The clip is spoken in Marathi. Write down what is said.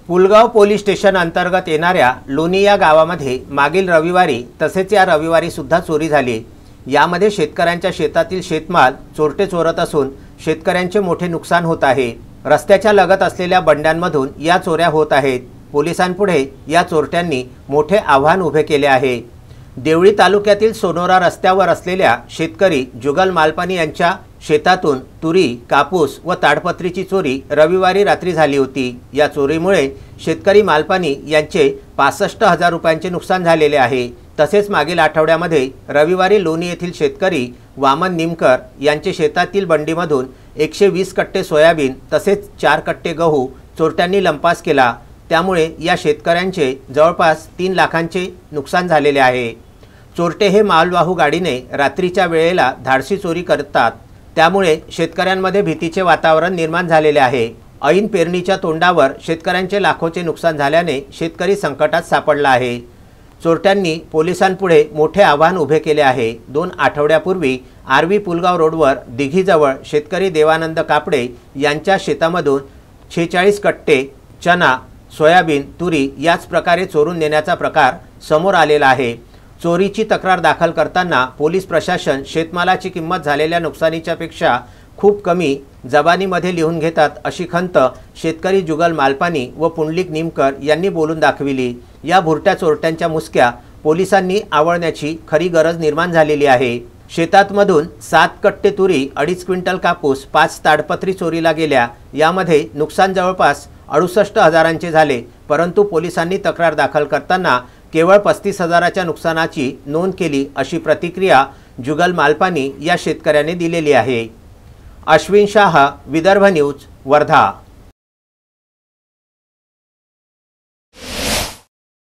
पुलगाव पोलीस स्टेशन अंतर्गत येणाऱ्या लोणी या गावामध्ये मागील रविवारी तसेच या रविवारी सुद्धा चोरी झाली। यामध्ये शेतकऱ्यांच्या शेतातील शेतमाल चोरटे चोरत असून शेतकऱ्यांचे मोठे नुकसान होत आहे। रस्त्याच्या लगत असलेल्या बंड्यांमधून या चोऱ्या होत आहेत। पोलिसांपुढे या चोरट्यांनी मोठे आव्हान उभे केले आहे। देवळी तालुक्यातील सोनोरा रस्त्यावर असलेल्या शेतकरी जुगल मालपानी यांच्या शेतातून तुरी, कापूस व ताडपत्रीची चोरी रविवारी रात्री झाली होती। या चोरीमुळे शेतकरी मालपानी यांचे 65,000 रुपयांचे नुकसान झालेले आहे। तसेच मागील आठवड्यामध्ये रविवारी लोणी येथील शेतकरी वामन निमकर यांचे शेतातील बंडीमधून 120 कट्टे सोयाबीन तसेच 4 कट्टे गहू चोरट्यांनी लंपास केला। त्यामुळे या शेतकऱ्यांचे जवळपास 3 लाखांचे नुकसान झालेले आहे। चोरटे हे मालवाहू गाडीने रात्रीच्या वेळेला धाडसी चोरी करतात। त्यामुळे शेतकऱ्यांमध्ये भीतीचे वातावरण निर्माण झालेले आहे। ऐन पेरणीच्या तोंडावर शेतकऱ्यांचे लाखोचे नुकसान झाल्याने शेतकरी संकटात सापडला आहे। चोरट्यांनी पोलिसांपुढे मोठे आव्हान उभे केले आहे। 2 आठवड्यापूर्वी आरवी पुलगाव रोडवर दिघीजवळ शेतकरी देवानंद कापडे यांच्या शेतामधून 46 कट्टे चना, सोयाबीन, तुरी याच प्रकारे चोरून नेण्याचा प्रकार समोर आलेला आहे। चोरीची तक्रार दाखल करताना पोलीस प्रशासन शेतमालाची किंमत झालेल्या नुकसानीच्या पेक्षा खूप कमी जबानीमध्ये लिहून घेतात अशी खंत शेतकरी जुगल मालपानी व पुंडलिक निमकर यांनी बोलून दाखविली। या भुरट्या चोरट्यांच्या मुसक्या पोलिसांनी आवळण्याची खरी गरज निर्माण झालेली आहे। शेतातमधून 7 कट्टे तुरी, 2.5 क्विंटल कापूस, 5 ताडपत्री चोरीला गेल्या। यामध्ये नुकसान जवळपास 68,000चे झाले। परंतु पोलिसांनी तक्रार दाखल करताना केवळ 35,000च्या नुकसानाची नोंद केली अशी प्रतिक्रिया जुगल मालपानी या शेतकऱ्याने दिलेली आहे। अश्विन शाह, विदर्भ न्यूज, वर्धा।